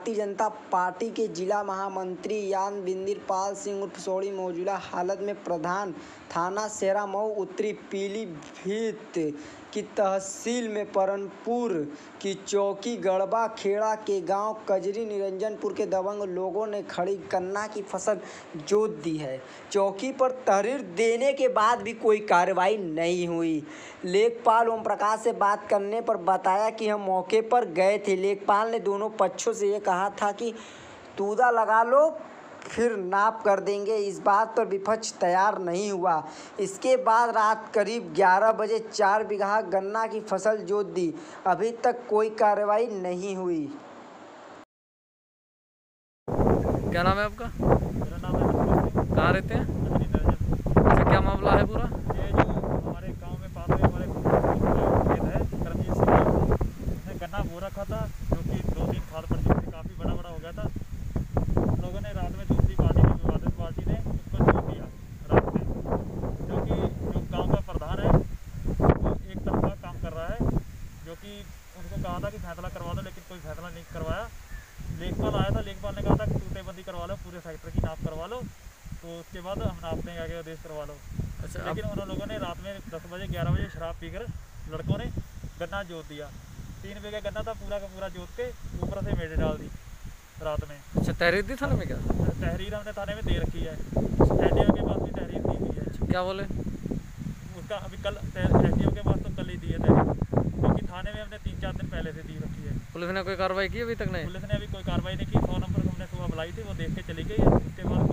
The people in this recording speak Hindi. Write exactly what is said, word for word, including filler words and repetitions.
भारतीय जनता पार्टी के जिला महामंत्री यादविंदर पाल सिंह उर्फ सोढ़ी मौजूदा हालत में प्रधान थाना शेरा मऊ उत्तरी पीलीभीत की तहसील में परनपुर की चौकी गड़बा खेड़ा के गांव कजरी निरंजनपुर के दबंग लोगों ने खड़ी गन्ना की फसल जोत दी है। चौकी पर तहरीर देने के बाद भी कोई कार्रवाई नहीं हुई। लेखपाल ओम प्रकाश से बात करने पर बताया कि हम मौके पर गए थे। लेखपाल ने दोनों पक्षों से ये कहा था कि तूदा लगा लो फिर नाप कर देंगे। इस बात पर विपक्ष तैयार नहीं हुआ। इसके बाद रात करीब ग्यारह बजे चार बीघा गन्ना की फसल जोत दी। अभी तक कोई कार्रवाई नहीं हुई। क्या नाम है आपका? मेरा नाम है। कहाँ रहते हैं? अच्छा, क्या मामला है पूरा? ये जो हमारे गांव में पास में हमारे खेत है करमजीत सिंह का, उसने गन्ना बो रखा था जो कि दो तीन खाद पड़ चुकी थी, काफ़ी बड़ा बड़ा हो गया था। हम लोगों ने रात में दूसरी पार्टी ने विवादित पार्टी ने उसको जोत दिया रात में, जो कि जो गाँव का प्रधान है वो एक तरफा काम कर रहा है, जो कि उनको कहा था कि फैसला करवा दो, लेकिन कोई फैसला नहीं करवाया। लेखपाल आया था, लेखपाल ने कहा था कि टूटेबंदी करवा लो, पूरे सेक्टर की नाप करवा लो, तो उसके बाद हम नाप देंगे, आगे आदेश करवा लो। अच्छा, लेकिन उन लोगों ने रात में दस बजे ग्यारह बजे शराब पीकर लड़कों ने गन्ना जोत दिया। तीन बीघा गन्ना था, पूरा का पूरा जोत के ऊपर से मेडे डाल दी रात में। अच्छा, तहरीर दी थाने में? क्या तहरीर हमने थाने में दे रखी है, एस डी ओ के पास भी तहरीर दी हुई है। क्या बोले? उसका अभी कल एस डी ओ के पास तो कल ही दी है तहरीर, क्योंकि थाने में हमने तीन चार दिन पहले से दी रखी है। पुलिस ने कोई कार्रवाई की अभी तक? नहीं, पुलिस ने अभी कोई कार्रवाई नहीं की। सौ नंबर हमने सुबह बुलाई थी, वो देख के चली गई है। उसके बाद